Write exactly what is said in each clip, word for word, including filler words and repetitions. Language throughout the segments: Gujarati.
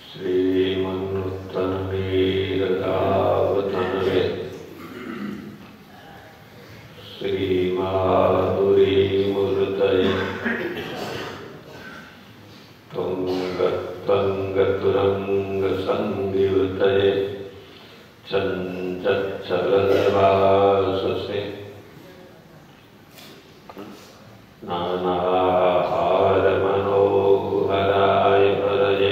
श्रीमन्नुत्तनवीरदावतनवे श्रीमाधुरीमूर्तये तुङ्गत्वङ्गतुरङ्गसंयुतये चञ्चच्चलनिवाससे नानाहारमनोहराय हरये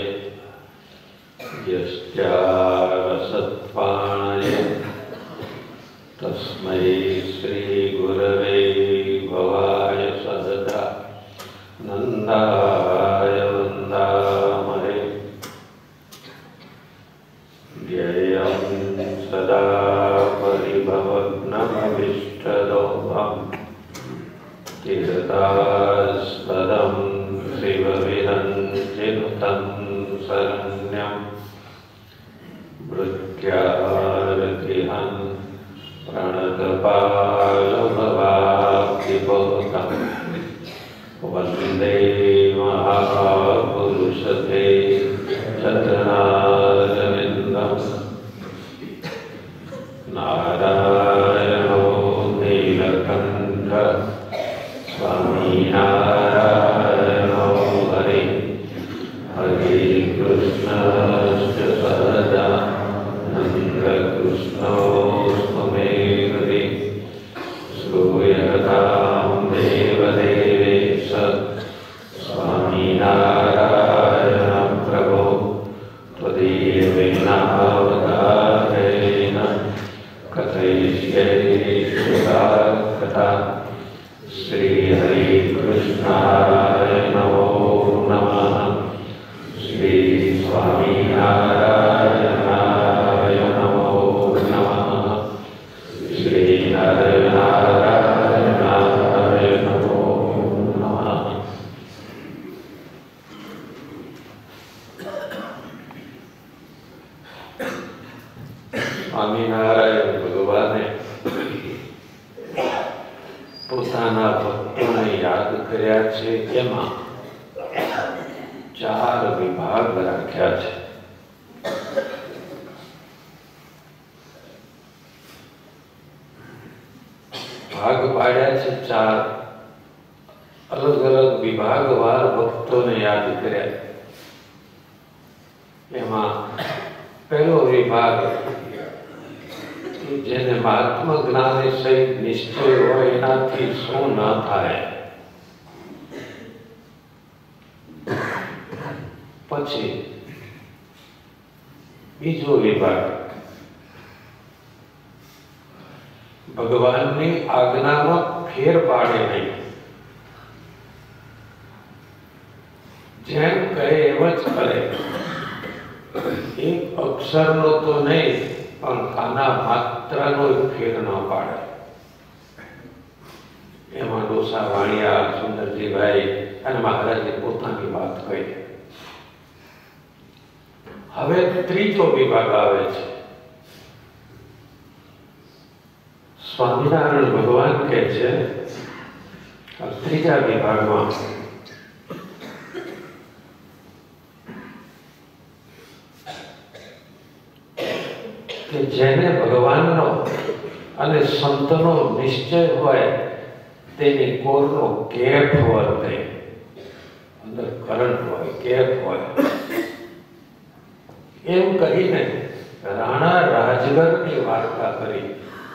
यस्यावसत्पाणये तस्मै श्रीगुरवे भवाय सददा नन्दाय वन्दामहे ध्येयं सदा परिभवग्नमभीष्टदोषम् तीर्थास्पदं शिवविरञ्चिनुतं शरण्यं मृत्यार्तिहं प्रणतपालभवाब्धिपोतं वन्दे महापुरुषते चरणारविन्दं नारायणो नीलकण्ठ स्वामीनारायणो हरे हरे कृष्णश्च सदानन्दकृष्णो मे हरे श्रूयतां देवदेवेश स्वामीनारायणं प्रभो त्वदीयविनावतारेण कथयिष्ये कथा श्री हरि कृष्णाय नमो नमः श्री स्वामीनारायणाय नमो नमः श्री नारायणाय नमो नमः। स्वामीनारायण भगवाने પોતાના ભક્તોને યાદ કર્યા છે એમાં ચાર વિભાગ રાખ્યા છે. ભાગ પાડ્યા છે ચાર અલગ અલગ વિભાગવાર ભક્તોને યાદ કર્યા. એમાં પહેલો વિભાગ જેને આત્મ જ્ઞાને સહિત નિશ્ચય હોય એનાથી શું ન થાય. પછી બીજો વિભાગ ભગવાનની આજ્ઞામાં ફેર પાડે નહીં, જેમ કહે એમ જ કરે. એક અક્ષરનો તો નહીં પણ કાના માત્રનો ફેર ન પાડે. એમાં ડોસા વાણિયા સુંદરજીભાઈ અને મહારાજે પોતાની વાત કહી. હવે ત્રીજો વિભાગ આવે છે. સ્વામિનારાયણ ભગવાન કહે છે ત્રીજા વિભાગમાં કે જેને ભગવાનનો અને સંતનો નિશ્ચય હોય તેની કોરનો કેફ વર્તે, અંદર કરંટ હોય, કેફ હોય. એમ કહીને રાણા રાજગરની વાર્તા કરી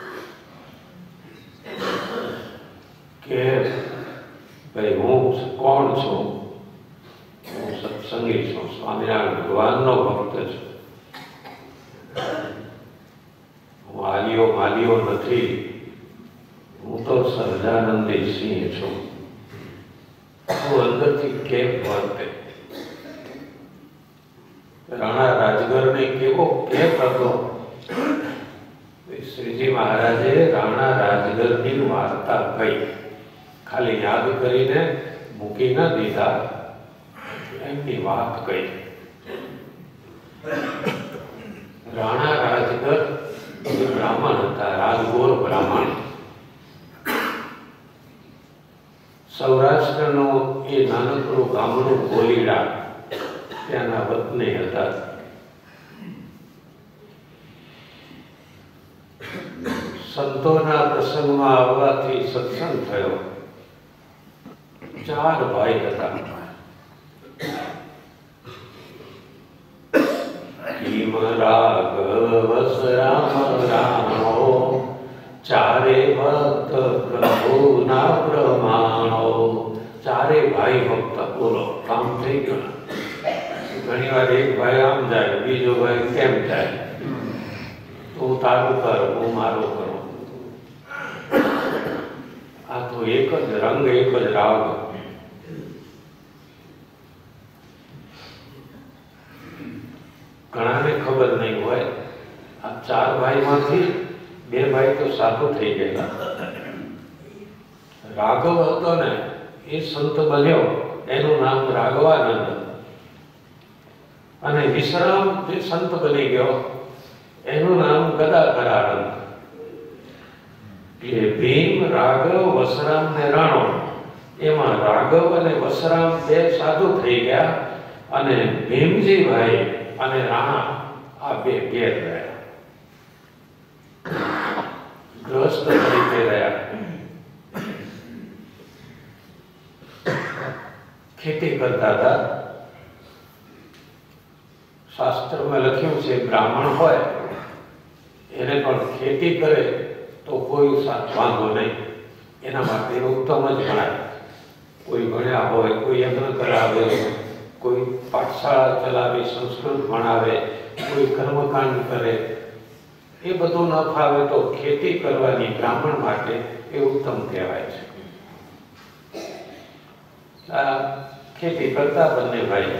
કે ભાઈ હું કોણ છું, હું સત્સંગી છું, સ્વામિનારાયણ ભગવાનનો ભક્ત છું, વાલીઓ માલીઓ નથી, હું તો સહજાનંદી સિંહ છું. હું અંદરથી કેમ વર્તે. રાણા રાજગરને કેવો કેફ હતો. શ્રીજી મહારાજે રાણા રાજગરની વાર્તા કહી, ખાલી યાદ કરીને મૂકી ન દીધા, એમની વાત કહી. રાણા રાજગર બ્રાહ્મણ હતા, રાજગોર બ્રાહ્મણ. સૌરાષ્ટ્રનું એ નાનકડું ગામડું ગોલીડા, ત્યાંના પત્ની હતા. સંતોના પ્રસંગમાં આવવાથી સત્સંગ થયો. ચાર ભાઈ હતા. કિમ રાઘવસ રામ રાણો, ચારે ભક્ત પ્રભુના પ્રમાણો. ચારે ભાઈ ભક્ત. બોલો, કામ થઈ ગયું. ઘણી વાર એક ભાઈ આમ જાય, બીજો ભાઈ કેમ જાય, તું તારું કર, હું મારું કરું. આ તો એક જ રંગ, એક જ રાગ. ઘણાને ખબર નહીં હોય. આ ચાર ભાઈમાંથી બે ભાઈ તો સાધુ થઈ ગયેલા. રાઘવ હતો ને એ સંત બન્યો, એનું નામ રાઘવાનંદ. અને વિશ્રામ જે સંત બની ગયો એનું નામ ગદાધરાનંદ. એટલે ભીમ, રાઘવ, વસરામ ને રાણો, એમાં રાઘવ અને વસરામ બે સાધુ થઈ ગયા અને ભીમજી ભાઈ અને રાણા આ બે ઘેર રહ્યા, ગ્રસ્ત તરીકે રહ્યા. ખેતી કરતા હતા. શાસ્ત્રમાં લખ્યું છે બ્રાહ્મણ હોય એને પણ ખેતી કરે તો કોઈ વાંધો નહીં, એના માટે ઉત્તમ જ ગણાય. કોઈ ભણ્યા હોય, કોઈ યજ્ઞ કરાવે, કોઈ પાઠશાળા ચલાવે, સંસ્કૃત ભણાવે, કોઈ કર્મકાંડ કરે, એ બધું ન ફાવે તો ખેતી કરવાની બ્રાહ્મણ માટે એ ઉત્તમ કહેવાય છે. આ ખેતી કરતા બંને ભાઈ.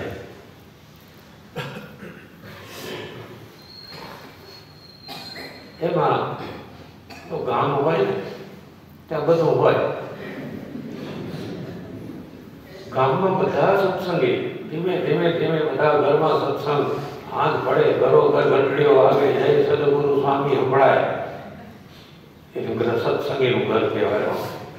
એમાં તો ગામ હોય ને ત્યાં બધું હોય. ગામમાં બધા સત્સંગી, ધીમે ધીમે ધીમે બધા ઘરમાં સત્સંગ. હાથ પડે, ઘરો ઘર ઘંટડીઓ આવે, જય સદગુરુ સ્વામી સંભળાય. એટલે બધા સત્સંગીનું ઘર કહેવાય.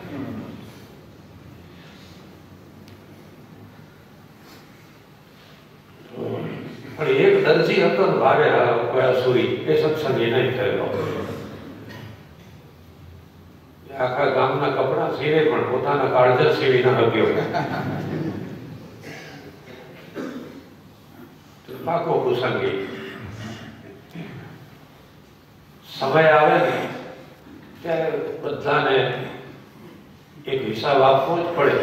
પણ એક દરજી હતો ને ભારે સુરી, એ સત્સંગી નહીં થયેલો. આખા ગામના કપડા સીવે પણ પોતાના કાળજર સીવી ન શક્યો. પાકો કુસંગી. સમય આવે ને ત્યારે બધાને એક હિસાબ આપવો જ પડે.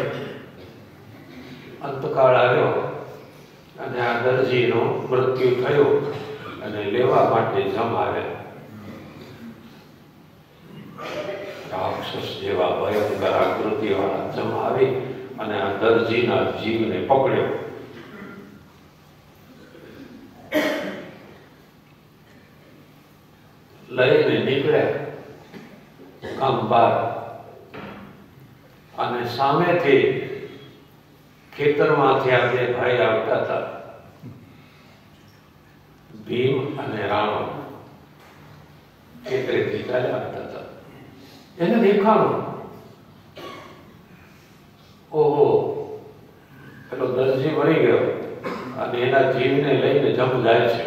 અંતકાળ આવ્યો અને આ દરજીનો મૃત્યુ થયો અને લેવા માટે જમ આવે. રાક્ષસ જેવા ભયંકર આકૃતિ વાળા જમ આવી અને આ દરજીના જીવને પકડ્યો. લઈને નીકળ્યા ગામ બહાર અને સામેથી ખેતરમાંથી આ બે ભાઈ આવતા હતા, ભીમ અને રાણો. ખેતરેથી ચાલ્યા આવતા હતા. એને દેખાણું, ઓહો, પેલો દરજી મરી ગયો અને એના જીવને લઈને જમ જાય છે.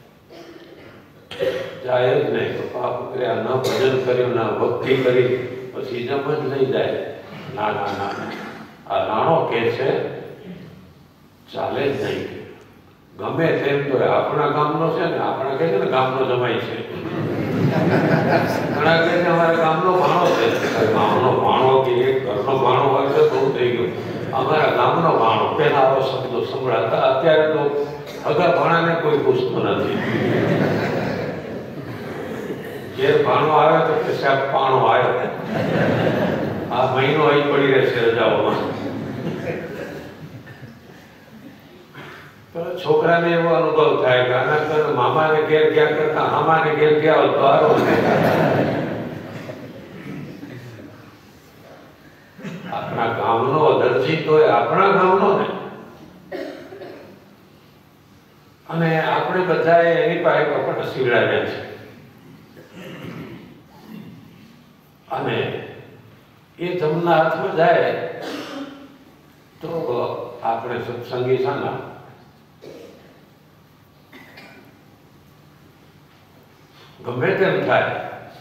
જાય જ નહીં તો પાપ કર્યા, ન ભજન કર્યું, ના ભક્તિ કરી, પછી જમ જ લઈ જાય. ના ના ના, આ રાણો કે છે ચાલે જ નહીં. ગમે તેમ તો આપણા ગામનો છે ને, આપણા કહે છે ને ગામનો જમાઈ છે. ઘણા કહે છે અમારા ગામનો ભાણો છે. ગામનો ભાણો કે એક ઘરનો ભાણો હોય તો બહુ થઈ ગયું. અમારા ગામનો ભાણો, પેલા આવો શબ્દો સંભળાતા. અત્યારે તો અગા ભાણાને કોઈ પૂછતું નથી. જે ભાણો આવે તો કે સાહેબ પાણો આવ્યો, આ મહિનો અહીં પડી રહેશે રજાઓમાં. છોકરાને એવો અનુભવ થાય કે આના કર મામાને ઘેર ગયા કરતા મામાને ઘેર ગયા હોય તો સારો. આપણા ગામનો દરજી તો આપણા ગામનો ને, અને આપણે બધાએ એની પાસે કપડ સીવડાવ્યા છે. અને એ જમના હાથમાં જાય તો આપણે સત્સંગી સાના ગમે તેમ થાય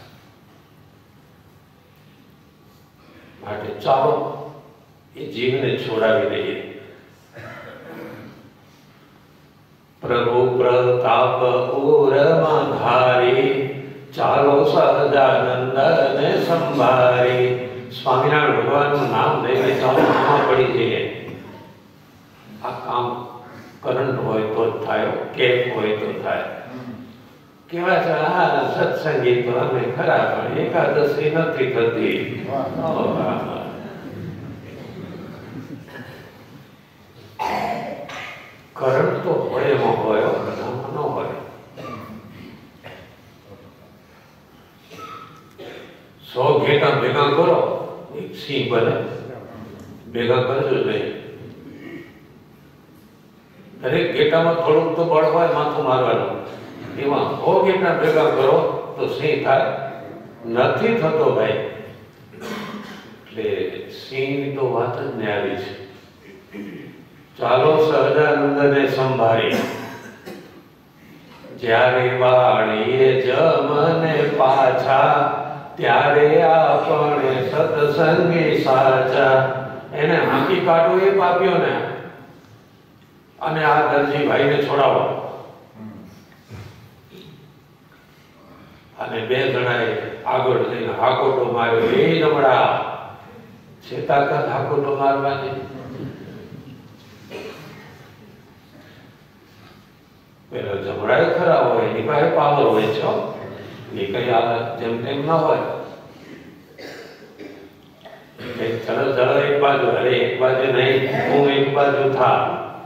માટે ચાલો એ જીવને છોડાવી દઈએ. પ્રભુ પ્રતાપ ઉરમાં ધારી ચાલો સહજાનંદને સંભારી. સ્વામિનારાયણ ભગવાનનું નામ લઈને ચાલો આમાં પડી જઈએ. આ કામ કરંટ હોય તો જ થાય, કેક હોય તો થાય. કેવા છે હા સત્સંગી તો અમે ખરા પણ એકાદશી નથી થતી. કરંટ તો હોય એમાં હોય, બધામાં ન હોય. સો ઘેટા ભેગા કરો એક સિંહ બને. ભેગા કરજો નહીં. દરેક ઘેટામાં થોડુંક તો બળ હોય માથું મારવાનું. એમાં સો ઘેટા ભેગા કરો તો સિંહ થાય? નથી થતો ભાઈ. એટલે સિંહની તો વાત જ ન્યારી છે. ચાલો સહજાનંદને સંભાળી. જ્યારે વાળીએ જમને પાછા ત્યારે આપણે સત્સંગી સાચા. એને હાંકી કાઢો એ પાપ્યોને અને આ દરજીભાઈને છોડાવો. અને બે જણાએ આગળ જઈને હાકોટો માર્યો. એ જમણા છે તાકાત હાકોટો મારવાની? પેલા જમણાએ ખરા હોય, એની પાસે પાવર હોય છે. એ કઈ આ જેમ તેમ ના હોય. ચલો ચલો એક બાજુ, અરે એક બાજુ નહીં, હું એક બાજુ થા.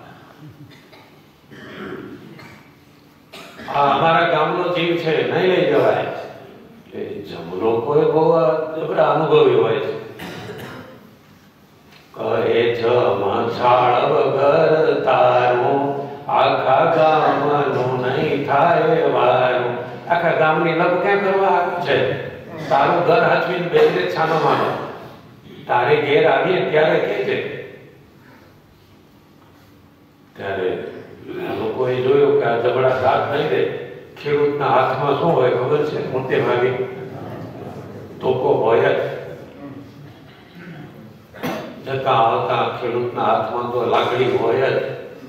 આ અમારા ગામનો જીવ છે, નહીં લઈ જવાય. જમલો કોઈ બહુ જબરા અનુભવી હોય છે. કહે જમ છાળ વગર તારું આખા ગામનું નહીં થાય વારું. આખા ગામની લગ ક્યાં કરવા છે? તારું ઘર હાચવીને બેસને છાનો માનો. તારે ઘેર આવીએ ત્યારે કે છે. ત્યારે લોકોએ જોયું કે આ જબડા સાથ નહીં દે. ખેડૂતના હાથમાં શું હોય ખબર છે? મોટે ભાગે ધોકો હોય જ. જતા આવતા ખેડૂતના હાથમાં તો લાકડી હોય જ.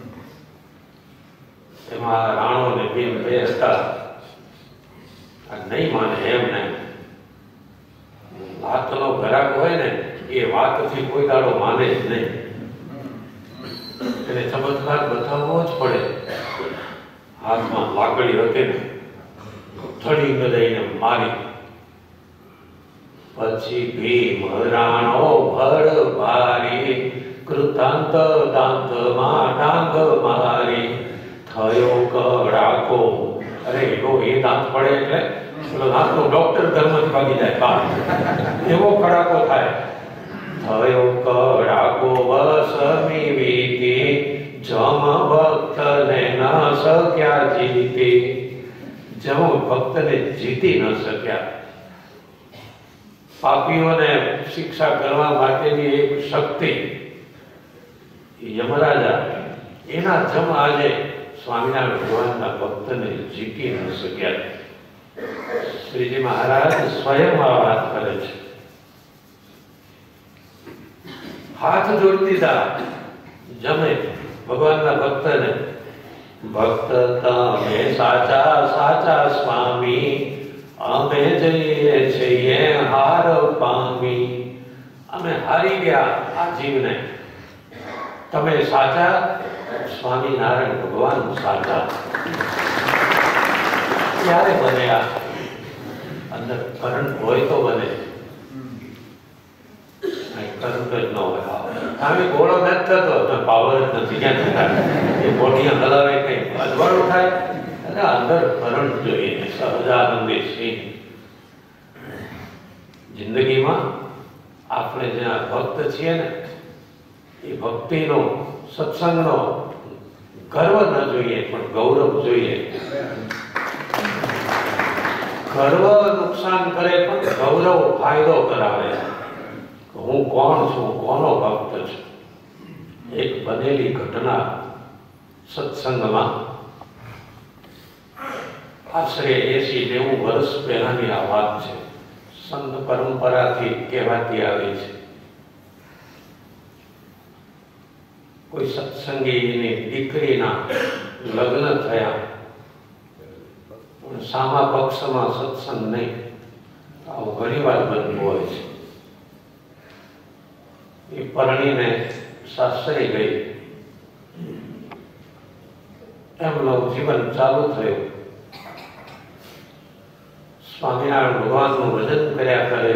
એમાં રાણો ને ભીમ બે હતા. નહીં માને એમ નહીં. વાતનો ઘરાક હોય ને એ વાતથી કોઈ દાડો માને જ નહીં. એને ચમત્કાર બતાવવો જ પડે. હાથમાં લાકડી હતી ને થડી ગદાઈને મારી. પછી ભીમ રાણો ભડ ભારી કૃતાંત દાંતમાં ડાંગ મારી. થયો કડાકો. અરે એનો એ દાંત પડે એટલે પેલો દાંતનો ડોક્ટર ઘરમાં જ ભાગી જાય બહાર. એવો કડાકો થાય. થયો કડાકો વસમી વીતી જમ ભક્તને ન શક્યા જીતી. જમ ભક્તને જીતી ન શક્યા. પાપીઓને શિક્ષા કરવા માટેની એક શક્તિ યમરાજા, એના જમ આજે સ્વામિનારાયણ ભગવાનના ભક્તને જીતી ન શક્યા. શ્રીજી મહારાજ સ્વયં આ વાત કરે છે. હાથ જોડી દીધા જમે ભગવાનના ભક્તને. ભક્ત તમે સાચા સાચા સ્વામી, અમે જઈએ છીએ હાર પામી. અમે હારી ગયા આ જીવને. તમે સાચા, સ્વામિનારાયણ ભગવાન સાચા. ક્યારે બને? આ અંદર કરંટ હોય તો બને. કરંટ જ ન હોય. આમે ગોળો નથી થતો, પાવર જ નથી. ક્યાં થતા એ બોડી હલાવે કઈ અજવાળું થાય. અને અંદર કરંટ જોઈએ. સહજાનંદી સિંહ. જિંદગીમાં આપણે જ્યાં ભક્ત છીએ ને, એ ભક્તિનો, સત્સંગનો ગર્વ ન જોઈએ પણ ગૌરવ જોઈએ. ગર્વ નુકસાન કરે પણ ગૌરવ ફાયદો કરાવે. હું કોણ છું, કોનો ભક્ત છું. એક બનેલી ઘટના સત્સંગમાં આશરે એસી નેવું વર્ષ પહેલાની આ વાત છે. સંત પરંપરાથી કહેવાતી આવી છે. કોઈ સત્સંગીની દીકરીના લગ્ન થયા, પણ સામા પક્ષમાં સત્સંગ નહીં. આવું ઘણી વાર બનતું હોય છે. એ પરણીને સાસરે ગઈ, એમનું જીવન ચાલુ થયું. સ્વામિનારાયણ ભગવાનનું ભજન કર્યા કરે,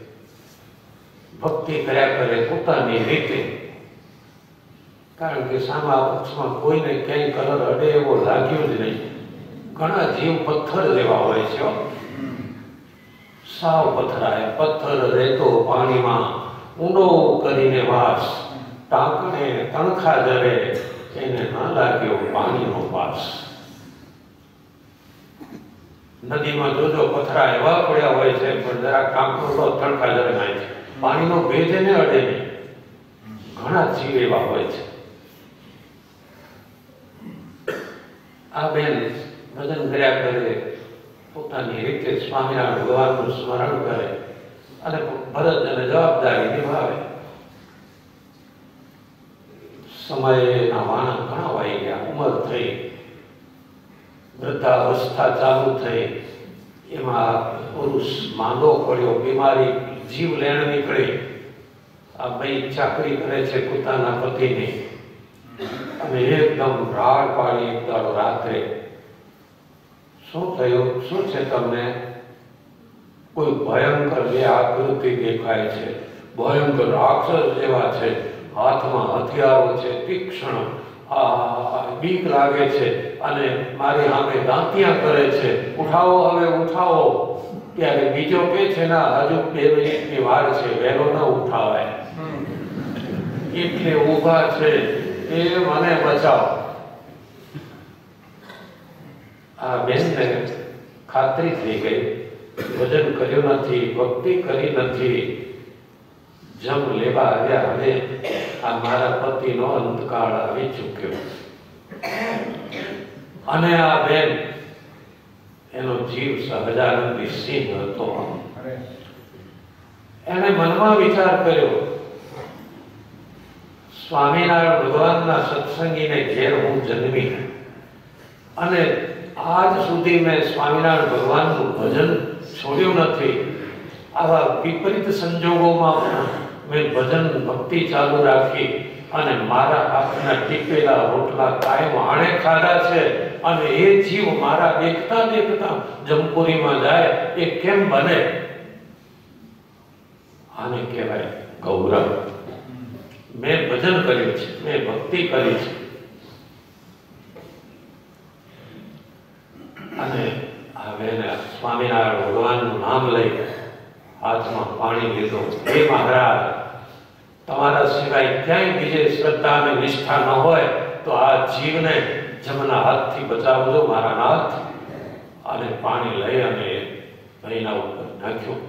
ભક્તિ કર્યા કરે પોતાની રીતે. કારણ કે સામા પક્ષમાં કોઈને ક્યાંય કલર અડે એવો લાગ્યો જ નહીં. ઘણા જીવ પથ્થર જેવા હોય છે, સાવ પથરાય. પથ્થર રહેતો પાણીમાં ઊંડો કરીને વાસ, ટાંકણે તણખા જરે, એને ન લાગ્યો પાણીનો વાસ. નદીમાં જોજો પથરા એવા પડ્યા હોય છે, પણ જરા કાંકરો તો તણખા જરે નાય છે, પાણીનો ભેજ એને અડે નહીં. ઘણા જીવ એવા હોય છે. આ બેન ભજન કર્યા કરે, પોતાની રીતે સ્વામિનારાયણ ભગવાનનું સ્મરણ કરે અને ફરજ અને જવાબદારી નિભાવે. સમયના વાણા ઘણા વાઈ ગયા, ઉંમર થઈ, વૃદ્ધાવસ્થા ચાલુ થઈ. એમાં પુરુષ માંદો પડ્યો, બીમારી જીવ લેણ નીકળી. આ ભાઈ ચાકરી કરે છે પોતાના પતિની, અને એકદમ રાડ પાડી એક દાડો રાત્રે, શું થયું, શું છે તમને? કોઈ ભયંકર બે આકૃતિ દેખાય છે, ભયંકર રાક્ષસ જેવા છે, હાથમાં હથિયારો છે, તીક્ષ્ણ. આ બીક લાગે છે અને મારી સામે દાંતિયા કરે છે. ઉઠાવો, હવે ઉઠાવો. ત્યારે બીજો કે છે ના, હજુ બે મિનિટની વાર છે, વહેલો ન ઉઠાવાય. એટલે ઊભા છે, એ મને બચાવો. આ બેનને ખાતરી થઈ ગઈ, ભજન કર્યું નથી, ભક્તિ કરી નથી, જમ લેવા આવ્યા, હવે આ મારા પતિનો અંતકાળ આવી ચૂક્યો. અને આ બેન, એનો જીવ સહજાનંદી સિંહ હતો. એને મનમાં વિચાર કર્યો, સ્વામિનારાયણ ભગવાનના સત્સંગીને ઘેર હું જન્મી, અને આજ સુધી મેં સ્વામિનારાયણ ભગવાનનું ભજન છોડ્યું નથી. આવા વિપરીત સંજોગોમાં મેં ભજન ભક્તિ ચાલુ રાખી, અને મારા હાથના ટીપેલા રોટલા કાયમ આણે ખાધા છે. અને એ જીવ મારા દેખતા દેખતા જમપુરીમાં જાય, એ કેમ બને? આને કહેવાય ગૌરવ. મેં ભજન કર્યું છે, મેં ભક્તિ કરી છે. અને હવે સ્વામિનારાયણ ભગવાનનું નામ લઈ હાથમાં પાણી લીધું. હે મહારાજ, તમારા સિવાય ક્યાંય બીજે શ્રદ્ધા અને નિષ્ઠા ન હોય તો આ જીવને જમણા હાથથી બચાવજો મારા નાથ. અને પાણી લઈ અને ભાઈના ઉપર નાખ્યું.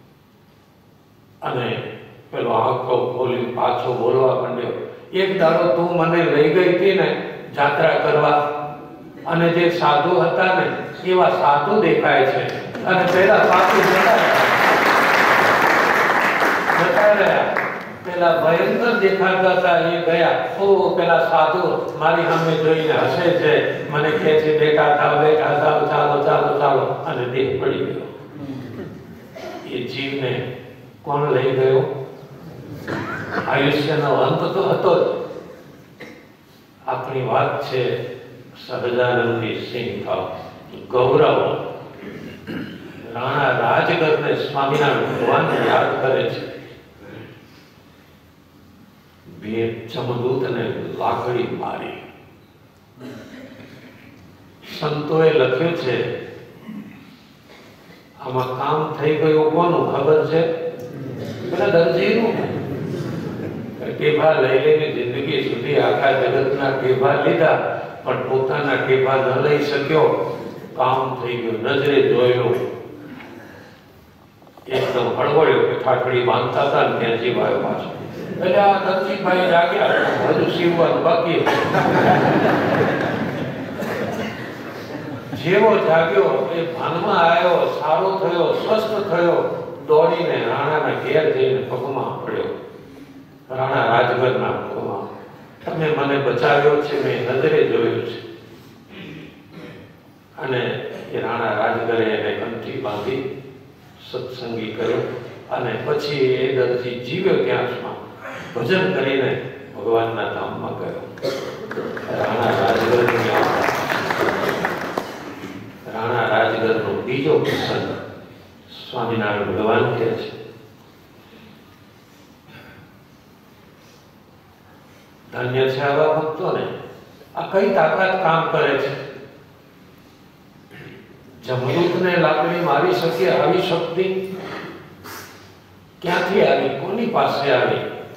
અને પેલો આંખો ખોલી પાછો બોલવા માંડ્યો, એક દાડો તું મને લઈ ગઈ હતી ને જાત્રા કરવા, અને જે સાધુ હતા ને એવા સાધુ દેખાય છે, અને પેલા સાધુ જતા જતા રહ્યા. પેલા ભયંકર દેખાતા હતા એ ગયા. ઓ પેલા સાધુ મારી સામે જોઈને હસે છે, મને કહે છે બેટા થાવ, બેટા થાવ, ચાલો ચાલો ચાલો, અને દેહ પડી ગયો. એ જીવને કોણ લઈ ગયો? આયુષ્યનો અંત તો હતો જ. આપણી વાત છે સહજાનંદી સિંહ થાવ, ગૌરવ. રાણા રાજગરને સ્વામિનારાયણ ભગવાન યાદ કરે છે. બે જમદૂતને લાકડી મારી. સંતોએ લખ્યું છે, આમાં કામ થઈ ગયું કોનું ખબર છે? પેલા દરજીનું. ટેભા લઈ લઈને જિંદગી સુધી આખા જગતના ટેભા લીધા, પણ પોતાના ટેભા ન લઈ શક્યો. કામ થઈ ગયું, નજરે જોયું, એકદમ હળવળ્યો કે ઠાઠડી બાંધતા હતા ને ત્યાં જીવાયો પાછો. એટલે આ દરજીભાઈ જાગ્યા, હજુ સીવવાનું બાકી. જેવો જાગ્યો એ ભાનમાં આવ્યો, સારો થયો, સ્વસ્થ થયો, દોડીને રાણાના ઘેર જઈને પગમાં પડ્યો. રાણા રાજગરના પગમાં, તમે મને બચાવ્યો છે, મેં નજરે જોયું છે. અને એ રાણા રાજગરે એને કંઠી બાંધી સત્સંગી કર્યો અને પછી એ દરજી જીવ્યો ત્યાં સુધીમાં ભજન કરીને ભગવાનના ધામમાં ગયો. રાણા રાજગરની રાણા રાજગરનો બીજો પ્રસંગ સ્વામિનારાયણ ભગવાન કહે છે. ધન્ય છે આવા ભક્તોને. આ કઈ તાકાત કામ કરે છે? જમદૂતને લાકડી મારી શકે આવી શક્તિ ક્યાંથી આવી? કોની પાસે આવી?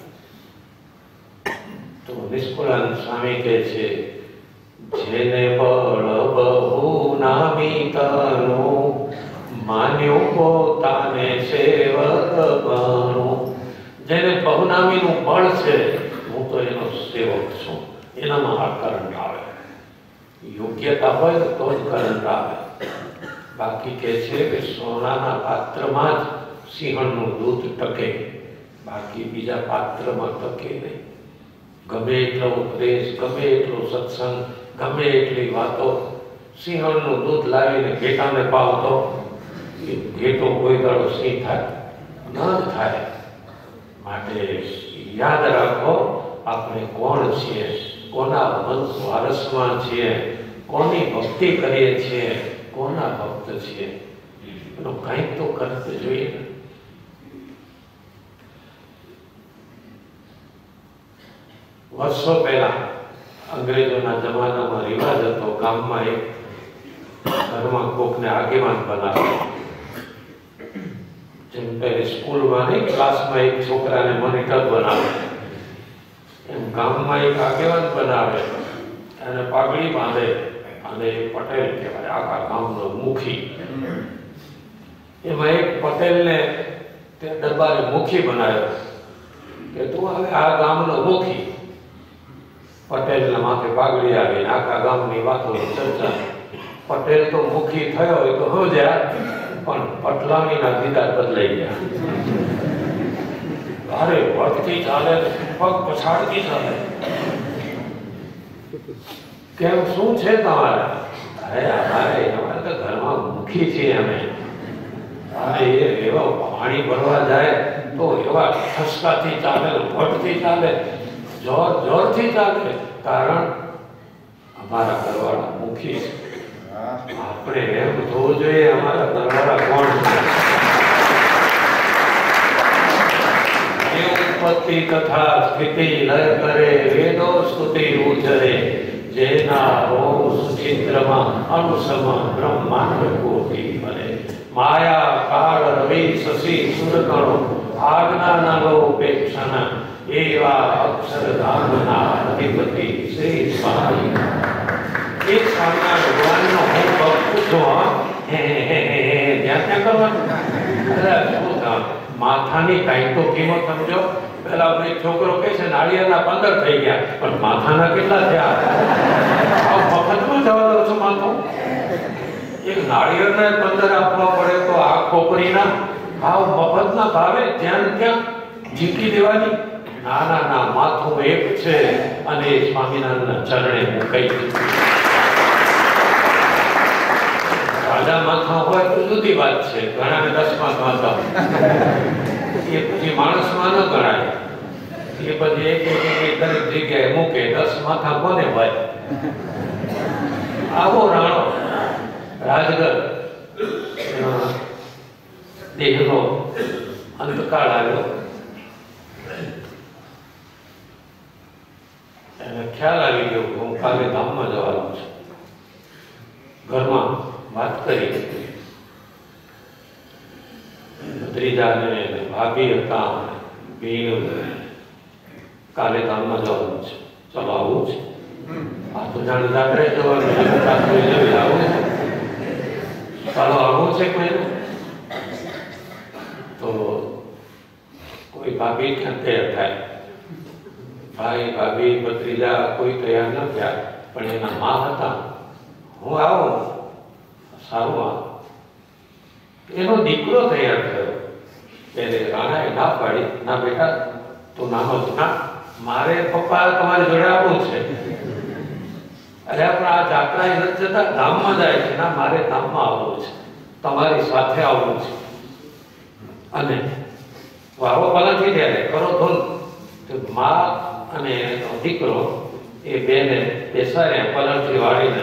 તો નિષ્કુળાનંદ સ્વામી કહે છે, જેને બળ બહુ નામી તનું, માન્યું પોતાને સેવક બનું. જેને બહુનામીનું બળ છે, હું તો એનો સેવક છું, એનામાં આ કરંટ આવે. યોગ્યતા હોય તો જ કરંટ આવે. બાકી કહે છે કે સોનાના પાત્રમાં જ સિંહણનું દૂધ ટકે, બાકી બીજા પાત્રમાં ટકે નહીં. ગમે એટલો ઉપદેશ, ગમે એટલો સત્સંગ, ગમે એટલી વાતો, સિંહણનું દૂધ લાવીને ઘેટાને પાવતો એ ઘેટો કોઈ દાડો સિંહ થાય ન થાય. માટે યાદ રાખો, આપણે કોણ છીએ, કોના વંશ વારસમાં છીએ, કોની ભક્તિ કરીએ છીએ, કોના ભક્ત છીએ, એનો કંઈક તો કરવું જોઈએ. વર્ષો પહેલા અંગ્રેજોના જમાનામાં રિવાજ હતો, ગામમાં એક ઘરમાં કોકને આગેવાન બનાવે. જેમ પહેલી સ્કૂલમાં નહીં, ક્લાસમાં એક છોકરાને મોનિટર બનાવે, એમ ગામમાં એક આગેવાન બનાવે અને પાઘડી બાંધે અને એક પટેલ કહેવાય, આખા ગામનો મુખી. એમાં એક પટેલને તે દરબારે મુખી બનાવ્યો કે તું હવે આ ગામનો મુખી. પટેલના માથે પાઘડી આવીને આખા ગામની વાતો ચર્ચા. પટેલ તો મુખી થયો હોય તો સમજ્યા, પણ પટલાણીના દીદાર બદલાઈ ગયા. અરે વળતી ચાલે, પગ પછાડતી ચાલે. કેમ, શું છે તમારે? અરે અમારે અમારે તો ઘરમાં મુખી છીએ અમે. અને એ એવા પાણી ભરવા જાય તો એવા ઠસકાથી ચાલે, વટથી ચાલે, જોર જોરથી ચાલે, કારણ અમારા ઘરવાળા મુખી છે. આપણે એમ થવું જોઈએ અમારા ઘરવાળા કોણ છે. ઉત્પત્તિ તથા સ્થિતિ લય કરે, વેદો સ્તુતિ ઉજરે, જેના ઓમ સુચિત્રમાં અનુસમ બ્રહ્માંડ કોટી બને. માયા કાળ રવિ શશી સુરગણો, આજ્ઞાના લોપેક્ષણ, એવા અક્ષરધામના અધિપતિ શ્રી સ્વામી. એક સ્વામિનારાયણ ભગવાનનો હું ભક્ત છું. હે હે હે ત્યાં ત્યાં કરવાનું. અરે શું કામ, માથાની કાંઈ તો કિંમત સમજો. પેલા એક છોકરો કહે છે નાળિયેરના પંદર થઈ ગયા, પણ માથાના કેટલા થયા? મફતમાં જવા દો છો માથું? એક નાળિયેરને પંદર આપવા પડે તો આ ખોપરીના ભાવ મફતના ભાવે ત્યાં ત્યાં જીતી દેવાની. ના ના ના, માથું એક છે અને સ્વામિનારાયણના ચરણે મુકાઈ ગયું. સાદા માથા હોય તો જુદી વાત છે, ઘણાને દસ માથા હતા, એ પછી માણસમાં ન ગણાય. એ બધી એક એક દરેક જગ્યાએ મૂકે, દસ માથા કોને ભાઈ? આવો રાણો રાજગર દેહનો અંતકાળ આવ્યો. એને ખ્યાલ આવી ગયો કે હું કાલે ધામમાં જવાનો છું. ઘરમાં વાત કરી, ભત્રીજાને ભાભી હતા, બેન કાલે ધામમાં જવાનું છે, ચલો આવું છે. આ તો જાણે જાત્રે જવાનું છે, આવું છે, ચાલો આવું છે. કોઈ તો કોઈ ભાભી ક્યાં તૈયાર થાય? ભાઈ ભાભી ભત્રીજા કોઈ તૈયાર ન થયા, પણ એના મા હતા. હું આવું સારું આ એનો દીકરો તૈયાર થયો. ત્યારે રાણાએ ના પાડી, ના બેટા તું નાનો જ ના, મારે પપ્પા તમારી જોડે આવવું છે. અરે આપણે આ જાત્રા એ નથી જતા, ગામમાં જાય છે. ના, મારે ગામમાં આવવું છે, તમારી સાથે આવવું છે. અને વારો પાલાથી ત્યારે કરો તો મા અને એનો દીકરો એ બેને બેસાડ્યા પલંગથી વાળીને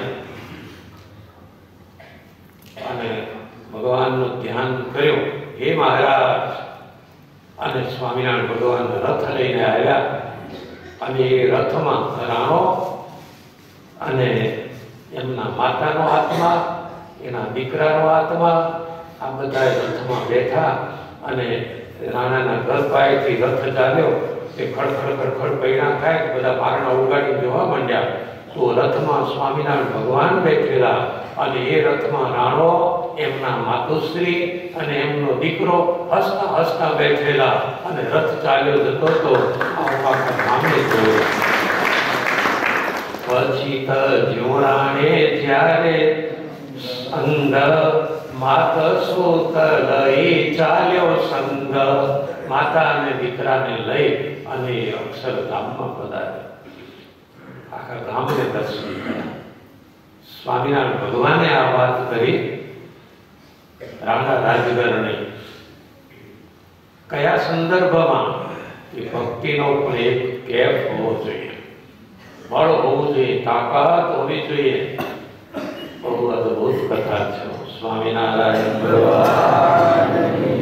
અને ભગવાનનું ધ્યાન કર્યું. હે મહારાજ, અને સ્વામિનારાયણ ભગવાન રથ લઈને આવ્યા અને એ રથમાં રાણો અને એમના માતાનો આત્મા, એના દીકરાનો આત્મા, આ બધા રથમાં બેઠા અને રાણાના ઘર પાસેથી રથ ચાલ્યો. એ ખડખડ ખડખડ પૈણા થાય તો બધા પારણા ઉગાડી જોવા માંડ્યા તો રથમાં સ્વામિનારાયણ ભગવાન બેઠેલા અને એ રથમાં રાણો, એમના માતુશ્રી અને એમનો દીકરો હસતા હસતા બેઠેલા અને રથ ચાલ્યો જતો હતો. પછી તજુરાણે જ્યારે સંગ માત સૂત લઈ ચાલ્યો સંગ, માતા અને દીકરાને લઈ અને અક્ષરધામમાં પધાર્યા. આખા ગામને દર્શન કર્યા. સ્વામિનારાયણ ભગવાને આ વાત કરી રાણા રાજગરને. કયા સંદર્ભમાં? એ ભક્તિનો પણ એક કેફ હોવો જોઈએ, બળ હોવું જોઈએ, તાકાત હોવી જોઈએ. બહુ અદભુત કથા છે. સ્વામિનારાયણ ભગવાન